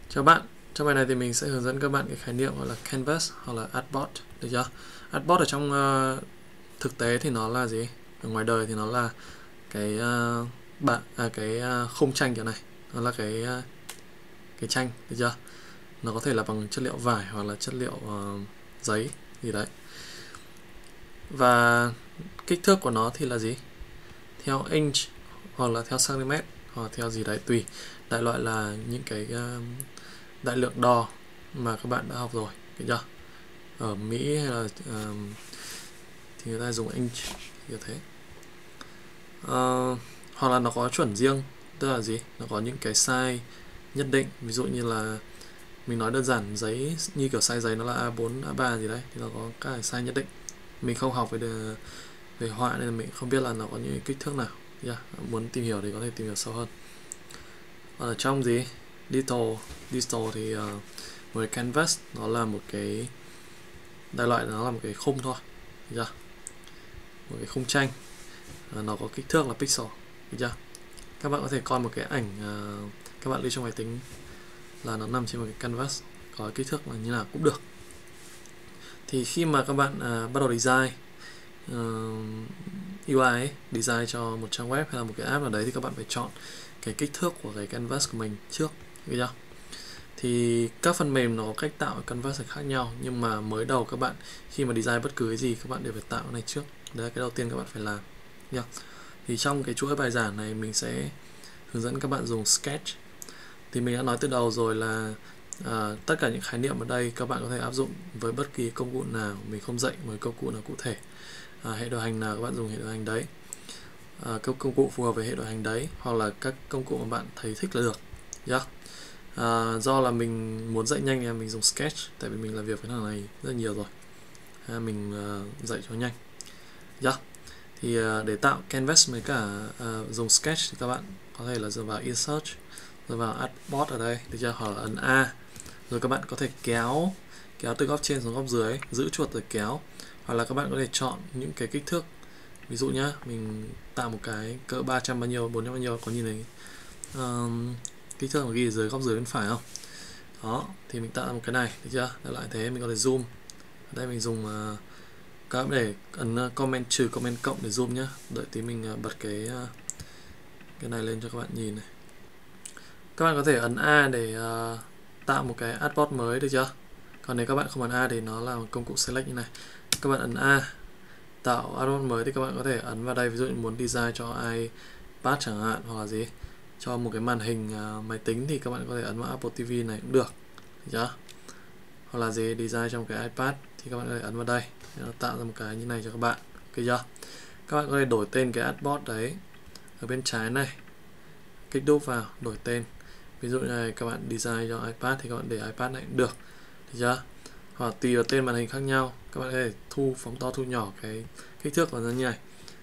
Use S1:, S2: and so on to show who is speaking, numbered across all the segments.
S1: Chào bạn, trong bài này thì mình sẽ hướng dẫn các bạn cái khái niệm gọi là canvas hoặc là artboard, được chưa? Artboard ở trong thực tế thì nó là gì? Ở ngoài đời thì nó là cái khung tranh kiểu này, nó là cái tranh, được chưa? Nó có thể là bằng chất liệu vải hoặc là chất liệu giấy gì đấy. Và kích thước của nó thì là gì? Theo inch hoặc là theo cm hoặc theo gì đấy tùy. Đại loại là những cái đại lượng đo mà các bạn đã học rồi, được chưa? Ở Mỹ hay là thì người ta dùng inch như thế. Hoặc là nó có chuẩn riêng, tức là gì? Nó có những cái size nhất định, ví dụ như là mình nói đơn giản giấy như kiểu size giấy nó là A4, A3 gì đấy thì nó có các cái size nhất định. Mình không học về họa nên là mình không biết là nó có những kích thước nào. Yeah. Muốn tìm hiểu thì có thể tìm hiểu sâu hơn. Ở trong gì? Digital thì một cái canvas nó là một cái đại loại, nó là một cái khung thôi, được chưa? Một cái khung tranh, nó có kích thước là pixel, được chưa? Các bạn có thể coi một cái ảnh các bạn lưu trong máy tính là nó nằm trên một cái canvas, có kích thước là như nào cũng được. Thì khi mà các bạn bắt đầu design UI ấy, design cho một trang web hay là một cái app nào đấy thì các bạn phải chọn cái kích thước của cái canvas của mình trước, được chưa? Thì các phần mềm nó có cách tạo canvas khác nhau, nhưng mà mới đầu các bạn khi mà design bất cứ cái gì các bạn đều phải tạo cái này trước. Đấy là cái đầu tiên các bạn phải làm nhá. Thì trong cái chuỗi bài giảng này mình sẽ hướng dẫn các bạn dùng Sketch. Thì mình đã nói từ đầu rồi là tất cả những khái niệm ở đây các bạn có thể áp dụng với bất kỳ công cụ nào. Mình không dạy một công cụ nào cụ thể. Hệ điều hành nào các bạn dùng hệ điều hành đấy. Các công cụ phù hợp với hệ điều hành đấy, hoặc là các công cụ mà bạn thấy thích là được. Yeah. Do là mình muốn dạy nhanh thì mình dùng Sketch, tại vì mình làm việc với thằng này rất nhiều rồi. Mình dạy cho nhanh. Yeah. Thì để tạo canvas với cả dùng Sketch thì các bạn có thể là dựa vào Insert, dựa vào Artboard ở đây, được chưa? Hoặc là ấn A. Rồi các bạn có thể kéo từ góc trên xuống góc dưới, giữ chuột rồi kéo. Hoặc là các bạn có thể chọn những cái kích thước. Ví dụ nhá, mình tạo một cái cỡ 300 bao nhiêu, 400 bao nhiêu, có nhìn thấy kích thước mà ghi ở dưới góc dưới bên phải không? Đó, thì mình tạo ra một cái này, được chưa? Lại thế mình có thể zoom. Ở đây mình dùng các bạn để ấn comment trừ, comment cộng để zoom nhá. Đợi tí mình bật cái này lên cho các bạn nhìn này. Các bạn có thể ấn A để tạo một cái artboard mới, được chưa? Còn nếu các bạn không ấn A thì nó là một công cụ select như này. Các bạn ấn A tạo artboard mới thì các bạn có thể ấn vào đây, ví dụ như muốn design cho iPad chẳng hạn, hoặc là gì, cho một cái màn hình máy tính thì các bạn có thể ấn vào Apple TV này cũng được, được chưa? Hoặc là gì, design trong cái iPad thì các bạn có thể ấn vào đây, nó tạo ra một cái như này cho các bạn, ok chưa? Các bạn có thể đổi tên cái artboard đấy ở bên trái này, kích đúp vào đổi tên. Ví dụ như này, các bạn design cho iPad thì các bạn để iPad này cũng được, được chưa? Hoặc tùy vào tên màn hình khác nhau, các bạn có thể phóng to thu nhỏ cái kích thước vào như này.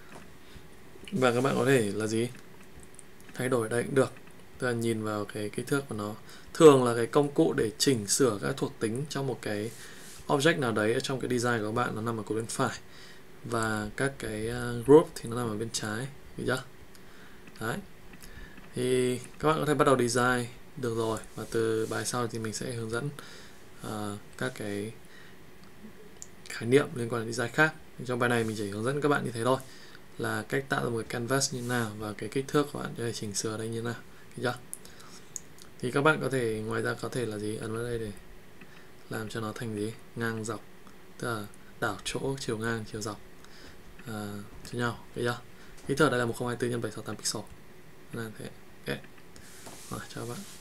S1: Và các bạn có thể là gì, thay đổi đây cũng được, tức là nhìn vào cái kích thước của nó. Thường là cái công cụ để chỉnh sửa các thuộc tính trong một cái object nào đấy ở trong cái design của các bạn nó nằm ở cột bên phải, và các cái group thì nó nằm ở bên trái, được chưa? Đấy, thì các bạn có thể bắt đầu design được rồi, và từ bài sau thì mình sẽ hướng dẫn các cái khái niệm liên quan đến design khác. Trong bài này mình chỉ hướng dẫn các bạn như thế thôi, là cách tạo ra một cái canvas như nào và cái kích thước của bạn có thể chỉnh sửa đây như nào, được chưa? Thì các bạn có thể ngoài ra có thể là gì, ấn vào đây để làm cho nó thành gì, ngang dọc, tức là đảo chỗ chiều ngang chiều dọc cho nhau, được chưa? Kích thước đây là 1024 x 768 pixel, là thế. Ok, rồi chào các bạn.